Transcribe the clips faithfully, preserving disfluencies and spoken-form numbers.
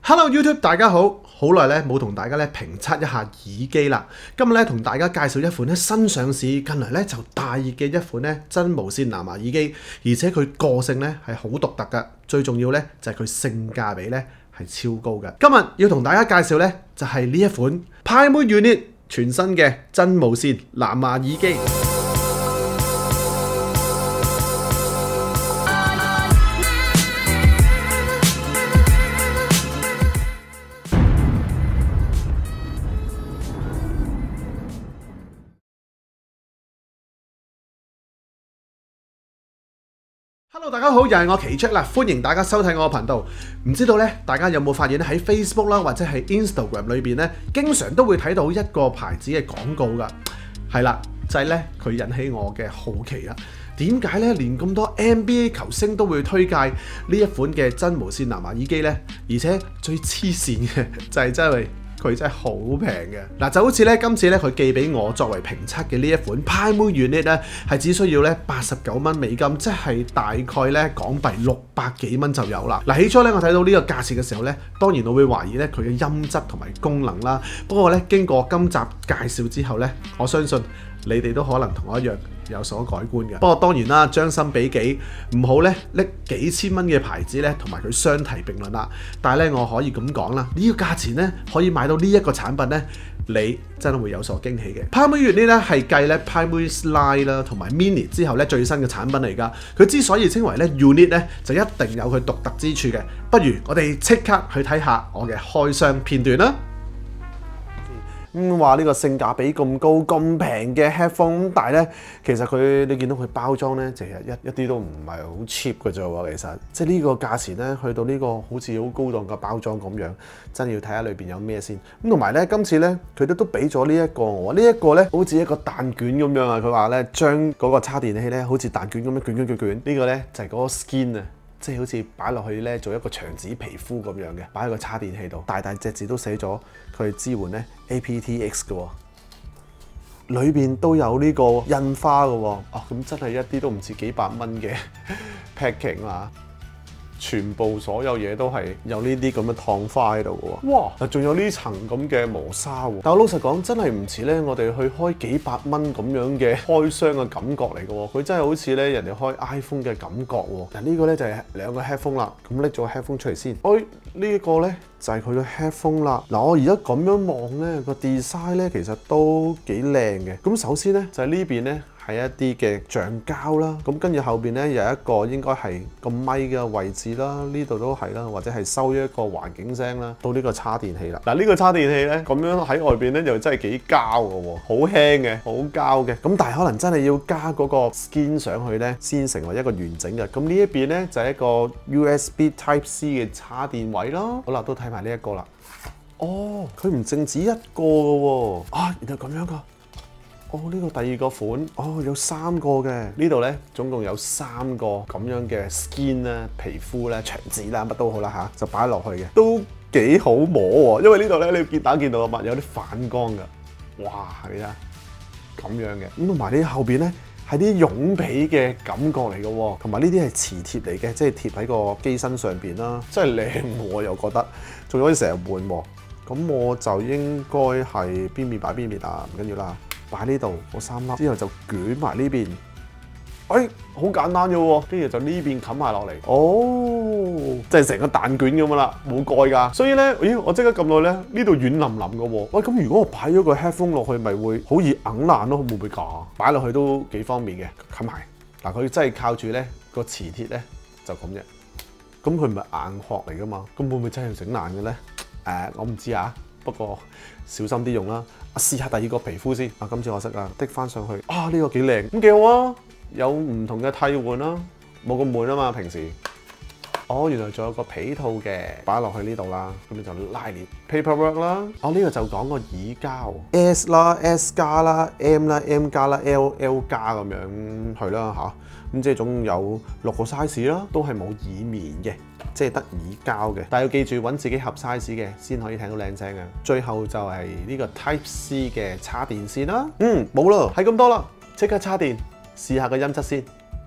Hello YouTube， 大家好，好耐咧冇同大家咧評測一下耳機啦。今日咧同大家介紹一款咧新上市，近來咧就大熱嘅一款咧真無線藍牙耳機，而且佢個性咧係好獨特㗎，最重要咧就係佢性價比咧係超高嘅。今日要同大家介紹咧就係呢一款派妹 Unit 全新嘅真無線藍牙耳機。Hello， 大家好，又係我奇蹟啦，歡迎大家收睇我嘅頻道。唔知道咧，大家有冇發現咧喺 Facebook 啦或者係 Instagram 裏邊咧，經常都會睇到一個牌子嘅廣告㗎。係啦，就係咧佢引起我嘅好奇啦。點解咧連咁多 N B A 球星都會推介呢一款嘅真無線藍牙耳機呢？而且最黐線嘅就係真係佢真係好平嘅。嗱，就好似咧今次咧佢寄俾我作為評測嘅呢一款派妹 Unit 咧，係只需要咧八十九蚊美金，即係大概咧港幣六百幾蚊就有啦。嗱，起初咧我睇到呢個價錢嘅時候咧，當然我會懷疑咧佢嘅音質同埋功能啦。不過咧經過今集介紹之後咧，我相信你哋都可能同我一樣有所改觀嘅。不過當然啦，將心比己，唔好咧拎幾千蚊嘅牌子咧同埋佢相提並論啦。但係咧我可以咁講啦，呢個價錢咧可以買到呢一個產品咧，你真係會有所驚喜嘅。派妹 Unit 咧係繼咧派妹 Slide 啦同埋 Mini 之後咧最新嘅產品嚟㗎。佢之所以稱為咧 Unit 咧，就一定有佢獨特之處嘅。不如我哋即刻去睇下我嘅開箱片段啦。咁話呢個性價比咁高咁平嘅 headphone， 但係咧其實佢你見到佢包裝咧，其實一一啲都唔係好 cheap 嘅啫喎。其實即係呢個價錢咧，去到呢個好似好高檔嘅包裝咁樣，真係要睇下裏邊有咩先。咁同埋咧，今次咧佢都都俾咗呢一個我，呢一個咧好似一個蛋卷咁樣啊。佢話咧將嗰個叉電器咧好似蛋卷咁樣捲捲捲捲，呢個咧就係嗰個 skin 啊。即係好似擺落去咧做一個牆紙皮膚咁樣嘅，擺喺個叉電器度，大大隻字都寫咗佢支援咧 A P T X 嘅喎，裏邊都有呢個印花嘅喎，哦咁真係一啲都唔似幾百蚊嘅 packing 啊！全部所有嘢都係有呢啲咁嘅燙花喺度嘅喎，哇！仲有呢層咁嘅磨砂喎，但我老實講真係唔似咧，我哋去開幾百蚊咁樣嘅開箱嘅感覺嚟嘅喎，佢真係好似咧人哋開 iPhone 嘅感覺喎。嗱呢個咧就係兩個 headphone 啦，咁拎咗個 headphone 出嚟先。哎，呢一個咧就係佢嘅 headphone 啦。嗱我而家咁樣望咧個 design 咧其實都幾靚嘅。咁首先咧就係呢邊咧。係一啲嘅橡膠啦，咁跟住後邊咧有一個應該係個咪嘅位置啦，呢度都係啦，或者係收一個環境聲啦，到呢個叉電器啦。嗱呢個叉電器咧咁樣喺外邊咧又真係幾膠嘅喎，好輕嘅，好膠嘅。咁但係可能真係要加嗰個 skin 上去咧，先成為一個完整嘅。咁呢一邊咧就係一個 U S B Type C 嘅叉電位啦。好啦，都睇埋呢一個啦。哦，佢唔淨止一個嘅喎，啊，原來咁樣㗎。哦，呢、這個第二個款，哦有三個嘅，呢度咧總共有三個咁樣嘅 skin 啦、皮膚啦、牆紙啦，乜都好啦嚇，就擺落去嘅，都幾好摸喎。因為呢度咧你見大家見到啊嘛，有啲反光㗎，哇係啊咁樣嘅。咁同埋呢後邊咧係啲絨皮嘅感覺嚟嘅喎，同埋呢啲係磁貼嚟嘅，即係貼喺個機身上邊啦，真係靚喎，我又覺得，仲可以成日換喎。咁我就應該係邊面擺邊面啊，唔緊要啦。擺呢度嗰三粒，之後就捲埋呢邊，哎，好簡單嘅喎，跟住就呢邊冚埋落嚟，哦，即係成個蛋卷咁樣啦，冇蓋㗎，所以咧，咦，我即刻撳落咧，呢度軟腍腍嘅喎，喂，咁如果我擺咗個 headphone 落去，咪會好易硬爛咯，會唔會㗎？擺落去都幾方便嘅，冚埋，嗱，佢真係靠住咧個磁鐵咧就咁啫，咁佢唔係硬殼嚟㗎嘛，咁會唔會真係整爛嘅咧？誒、呃，我唔知啊。不過小心啲用啦，啊試下第二個皮膚先，啊今次我識啦，滴翻上去，啊呢、這個幾靚，咁幾好啊，有唔同嘅替換啦，冇咁悶啊嘛平時。哦，原來仲有個皮套嘅，擺落去呢度啦，咁你就拉鏈 paperwork 啦。哦呢、這個就講個耳膠 S 啦 S 加啦 M 啦 M 加啦 L L 加咁樣去啦嚇。咁即係總共有六個 size 啦，都係冇耳棉嘅，即係得耳膠嘅。但係要記住揾自己合 size 嘅先可以聽到靚聲嘅。最後就係呢個 Type C 嘅插電線啦。嗯，冇啦，係咁多啦，即刻插電試下個音質先。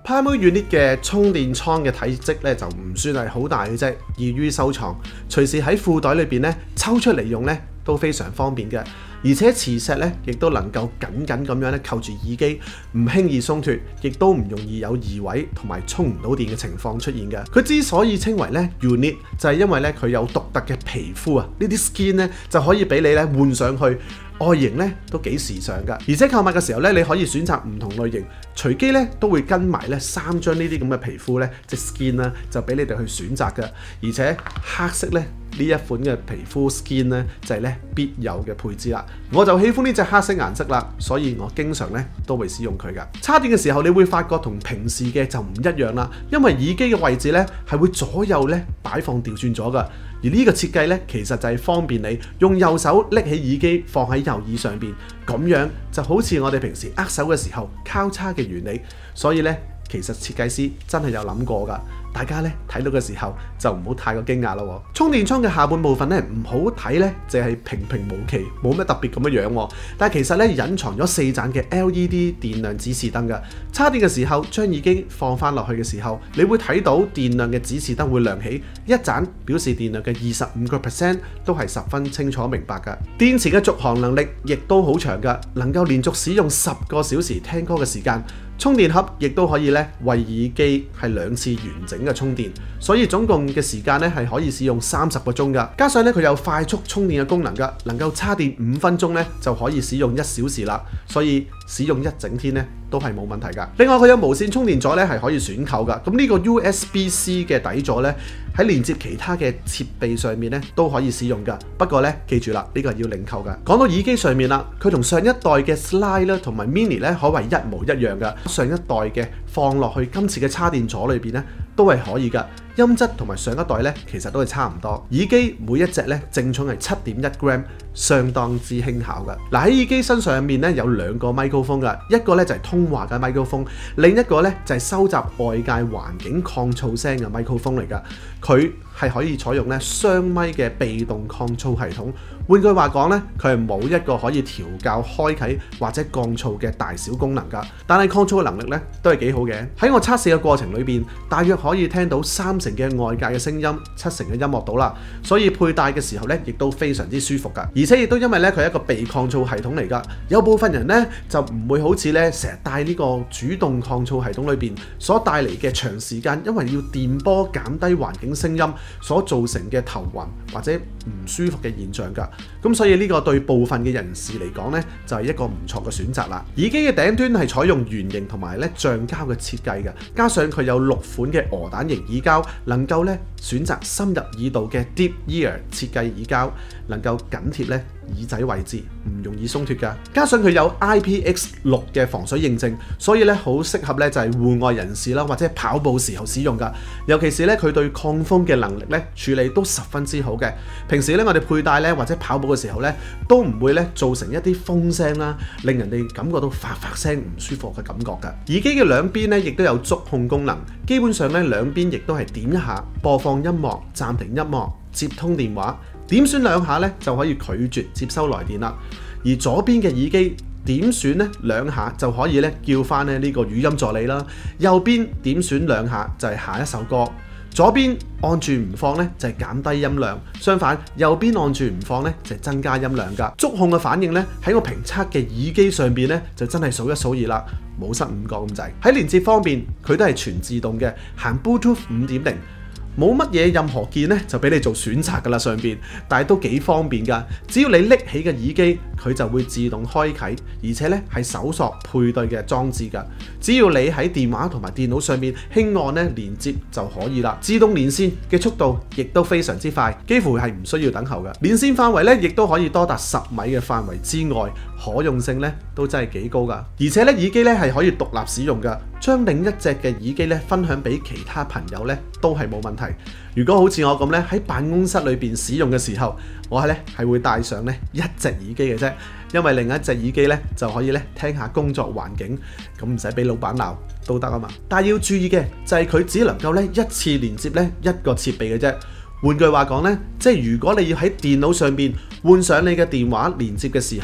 Primal Unit 嘅充電倉嘅體積咧就唔算係好大嘅啫，易於收藏，隨時喺褲袋裏邊咧抽出嚟用咧都非常方便嘅。而且磁石咧亦都能夠緊緊咁樣咧扣住耳機，唔輕易鬆脱，亦都唔容易有移位同埋充唔到電嘅情況出現嘅。佢之所以稱為咧 Unit， 就係因為咧佢有獨特嘅皮膚啊，呢啲 skin 咧就可以俾你咧換上去。外形咧都幾時尚㗎，而且購買嘅時候咧，你可以選擇唔同類型，隨機咧都會跟埋咧三張呢啲咁嘅皮膚咧，即 skin 啦，就俾你哋去選擇嘅。而且黑色咧呢一款嘅皮膚 skin 咧就係咧必有嘅配置啦。我就喜歡呢隻黑色顏色啦，所以我經常咧都會使用佢㗎。插電嘅時候，你會發覺同平時嘅就唔一樣啦，因為耳機嘅位置咧係會左右咧擺放調轉咗㗎。而呢個設計咧，其實就係方便你用右手拎起耳機放喺右耳上邊，咁樣就好似我哋平時握手嘅時候交叉嘅原理。所以咧，其實設計師真係有諗過㗎。大家咧睇到嘅時候就唔好太過驚訝咯。充電倉嘅下半部分咧唔好睇咧，就係平平無奇，冇乜特別咁樣樣。但係其實咧隱藏咗四盞嘅 L E D 電量指示燈㗎。插電嘅時候，將耳機放翻落去嘅時候，你會睇到電量嘅指示燈會亮起，一盞表示電量嘅二十五個 percent 都係十分清楚明白㗎。電池嘅續航能力亦都好長㗎，能夠連續使用十個小時聽歌嘅時間。充電盒亦都可以咧為耳機係兩次完整嘅充電，所以總共嘅時間咧係可以使用三十個鐘㗎。加上咧佢有快速充電嘅功能㗎，能夠插電五分鐘咧就可以使用一小時啦，所以使用一整天咧都係冇問題㗎。另外佢有無線充電座咧係可以選購㗎，咁呢個 U S B C 嘅底座咧喺連接其他嘅設備上面咧都可以使用㗎。不過咧記住啦，呢個係要另購㗎。講到耳機上面啦，佢同上一代嘅 Slide 咧同埋 Mini 咧可謂一模一樣㗎。上一代嘅放落去今次嘅插電座裏邊咧都係可以㗎，音質同埋上一代咧其實都係差唔多。耳機每一隻咧正重係七點一 gram， 相當之輕巧㗎。嗱，喺耳機身上面咧有兩個咪高峰㗎，一個咧就係通話嘅咪高峰，另一個咧就係收集外界環境抗噪聲嘅咪高峰嚟㗎。佢係可以採用咧雙咪嘅被動抗噪系統。換句話講咧，佢係冇一個可以調校開啟或者降噪嘅大小功能㗎，但係抗噪嘅能力咧都係幾好嘅。喺我測試嘅過程裏邊，大約可以聽到三成嘅外界嘅聲音，七成嘅音樂到啦，所以佩戴嘅時候咧亦都非常之舒服㗎。而且亦都因為咧佢係一個被抗噪系統嚟㗎，有部分人咧就唔會好似咧成日戴呢個主動抗噪系統裏邊所帶嚟嘅長時間，因為要電波減低環境聲音所造成嘅頭暈或者唔舒服嘅現象㗎。咁所以呢個對部分嘅人士嚟講呢，就係一個唔錯嘅選擇啦。耳機嘅頂端係採用圓形同埋咧橡膠嘅設計嘅，加上佢有六款嘅鵝蛋型耳膠，能夠咧選擇深入耳道嘅 Deep Ear 設計耳膠，能夠緊貼咧耳仔位置，唔容易鬆脱㗎。加上佢有 I P X 六 嘅防水認證，所以咧好適合咧就係戶外人士啦，或者跑步時候使用㗎。尤其是咧佢對抗風嘅能力咧處理都十分之好嘅。平時咧我哋佩戴咧或者跑步嘅時候咧都唔會咧造成一啲風聲啦，令人哋感覺到發發聲唔舒服嘅感覺㗎。耳機嘅兩邊咧亦都有觸控功能，基本上咧兩邊亦都係點一下播放音樂、暫停音樂、接通電話。點選兩下咧就可以拒絕接收來電啦，而左邊嘅耳機點選咧兩下就可以咧叫翻咧呢個語音助理啦，右邊點選兩下就係下一首歌。左邊按住唔放咧就係減低音量，相反右邊按住唔放咧就係增加音量㗎。觸控嘅反應咧喺我評測嘅耳機上邊咧就真係數一數二啦，冇失五個咁滯。喺連接方面佢都係全自動嘅，行 Bluetooth 五點零。冇乜嘢任何鍵咧就俾你做選擇㗎啦上邊，但係都幾方便㗎。只要你拎起嘅耳機，佢就會自動開啟，而且咧係搜索配對嘅裝置㗎。只要你喺電話同埋電腦上面輕按咧連接就可以啦。自動連線嘅速度亦都非常之快，幾乎係唔需要等候㗎。連線範圍咧亦都可以多達十米嘅範圍之外，可用性咧都真係幾高㗎。而且咧耳機咧係可以獨立使用㗎，將另一隻嘅耳機咧分享俾其他朋友咧都係冇問題。如果好似我咁咧喺辦公室裏邊使用嘅時候，我係咧係會帶上咧一隻耳機嘅啫，因為另一隻耳機咧就可以咧聽下工作環境，咁唔使俾老闆鬧都得啊嘛。但係要注意嘅就係佢只能夠咧一次連接咧一個設備嘅啫。換句話講咧，即係如果你要喺電腦上邊換上你嘅電話連接嘅時候，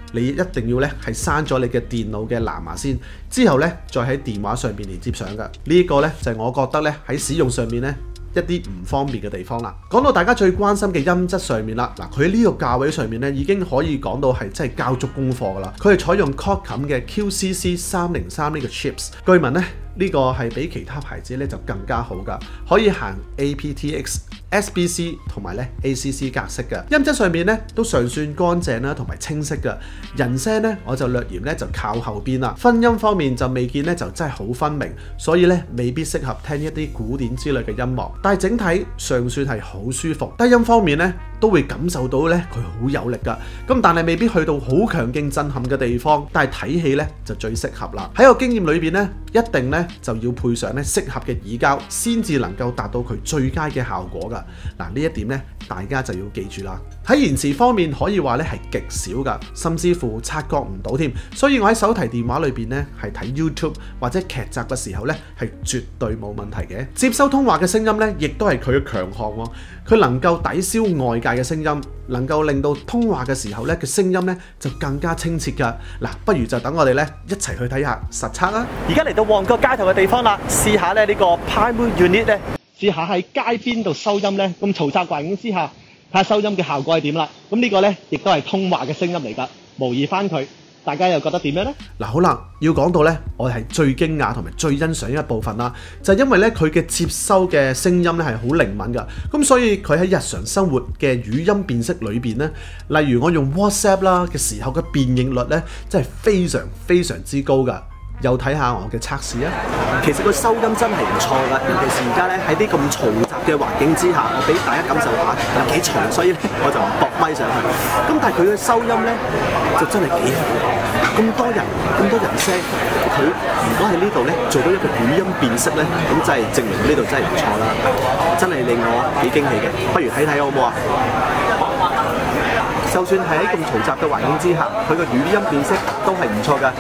你一定要咧係刪咗你嘅電腦嘅藍牙先，之後咧再喺電話上邊連接上嘅。呢一個咧就係我覺得咧喺使用上面咧一啲唔方便嘅地方啦。講到大家最關心嘅音質上面啦，嗱佢喺呢個價位上面咧已經可以講到係真係交足功課噶啦。佢係採用 Qualcomm 嘅 Q C C 三零三呢個 chips， 據聞咧呢個係比其他牌子咧就更加好噶，可以行 A P T X、S B C 同埋咧 A C C 格式嘅。音質上面咧都尚算乾淨啦，同埋清晰嘅。人聲咧我就略嫌咧就靠後邊啦，分音方面就未見咧就真係好分明，所以咧未必適合聽一啲古典之類嘅音樂。但係整體尚算係好舒服。低音方面咧都會感受到咧佢好有力噶，咁但係未必去到好強勁震撼嘅地方。但係睇戲咧就最適合啦。喺我經驗裏邊咧，一定咧就要配上咧適合嘅耳膠，先至能夠達到佢最佳嘅效果噶。嗱呢一點咧，大家就要記住啦。喺延遲方面可以話咧係極少噶，甚至乎察覺唔到添。所以我喺手提電話裏邊咧係睇 YouTube 或者劇集嘅時候咧係絕對冇問題嘅。接收通話嘅聲音咧，亦都係佢嘅強項喎。佢能夠抵消外界嘅聲音，能夠令到通話嘅時候咧嘅聲音咧就更加清澈噶。嗱，不如就等我哋咧一齊去睇下實測啦。而家嚟到旺角街頭嘅地方啦，試下咧呢個 Pinewood Unit 咧，試下喺街邊度收音咧，咁嘈雜環境之下，睇下收音嘅效果係點啦。咁呢個咧亦都係通話嘅聲音嚟㗎，模擬翻佢。大家又覺得點樣呢？嗱，好啦，要講到呢，我係最驚訝同埋最欣賞一部分啦，就係因為呢，佢嘅接收嘅聲音呢係好靈敏㗎，咁所以佢喺日常生活嘅語音辨識裏邊呢，例如我用 WhatsApp 啦嘅時候嘅辨認率呢，真係非常非常之高㗎。又睇下我嘅測試啊！其實個收音真係唔錯㗎，尤其是而家咧喺啲咁嘈雜嘅環境之下，我俾大家感受下有幾嘈，所以咧我就唔駁咪上去。咁但係佢嘅收音咧就真係幾好，咁多人咁多人聲，佢如果喺呢度咧做到一個語音辨識咧，咁真係證明呢度真係唔錯啦，真係令我幾驚喜嘅。不如睇睇好唔好啊？就算係喺咁嘈雜嘅環境之下，佢個語音辨識都係唔錯㗎。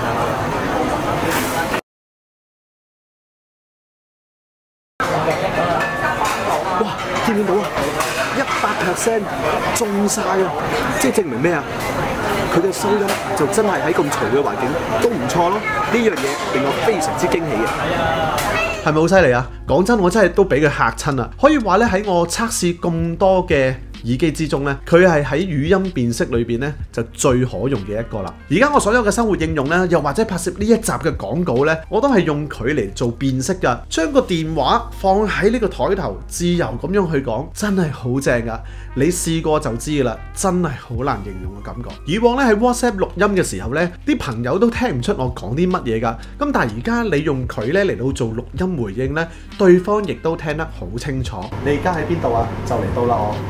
哇！見唔見到啊？一百 percent 中晒啊！即係證明咩啊？佢嘅收音就真係喺咁嘈嘅環境都唔錯咯。呢樣嘢令我非常之驚喜嘅，係咪好犀利啊？講真，我真係都俾佢嚇親啊！可以話咧喺我測試咁多嘅耳機之中咧，佢係喺語音辨識裏邊咧就最可用嘅一個啦。而家我所有嘅生活應用咧，又或者拍攝呢一集嘅廣告咧，我都係用佢嚟做辨識㗎。將個電話放喺呢個台頭，自由咁樣去講，真係好正㗎。你試過就知㗎啦，真係好難形容嘅感覺。以往咧喺 WhatsApp 錄音嘅時候咧，啲朋友都聽唔出我講啲乜嘢㗎。咁但係而家你用佢咧嚟到做錄音回應咧，對方亦都聽得好清楚。你而家喺邊度啊？就嚟到啦我。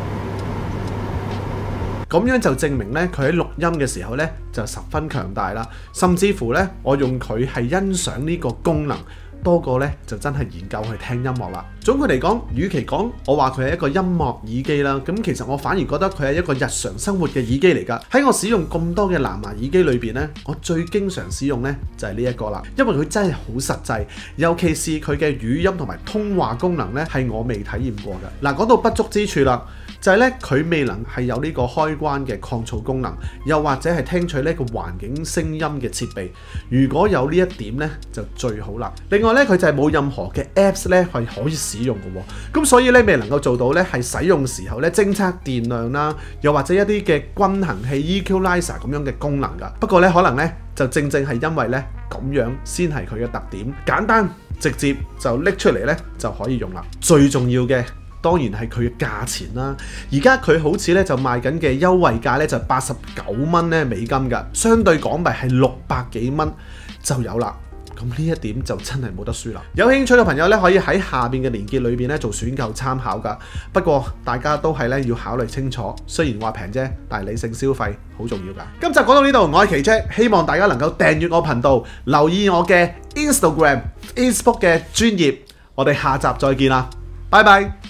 咁樣就證明咧，佢喺錄音嘅時候咧就十分強大啦。甚至乎咧，我用佢係欣賞呢個功能多過咧，就真係研究去聽音樂啦。總括嚟講，與其講我話佢係一個音樂耳機啦，咁其實我反而覺得佢係一個日常生活嘅耳機嚟㗎。喺我使用咁多嘅藍牙耳機裏邊咧，我最經常使用咧就係呢一個啦，因為佢真係好實際，尤其是佢嘅語音同埋通話功能咧係我未體驗過嘅。嗱，講到不足之處啦。就係咧，佢未能係有呢個開關嘅抗噪功能，又或者係聽取呢個環境聲音嘅設備。如果有呢一點咧，就最好啦。另外咧，佢就係冇任何嘅 Apps 咧係可以使用嘅喎。咁所以咧，未能夠做到咧係使用時候咧偵測電量啦，又或者一啲嘅均衡器 Equalizer 咁樣嘅功能㗎。不過咧，可能咧就正正係因為咧咁樣先係佢嘅特點，簡單直接就拎出嚟咧就可以用啦。最重要嘅，當然係佢嘅價錢啦，而家佢好似咧就賣緊嘅優惠價咧就八十九蚊咧美金㗎，相對港幣係六百幾蚊就有啦。咁呢一點就真係冇得輸啦。有興趣嘅朋友咧可以喺下邊嘅連結裏邊咧做選購參考㗎。不過大家都係咧要考慮清楚，雖然話平啫，但係理性消費好重要㗎。今集講到呢度，我係奇姐，希望大家能夠訂閱我頻道，留意我嘅 Instagram、Facebook 嘅專頁。我哋下集再見啦，拜拜。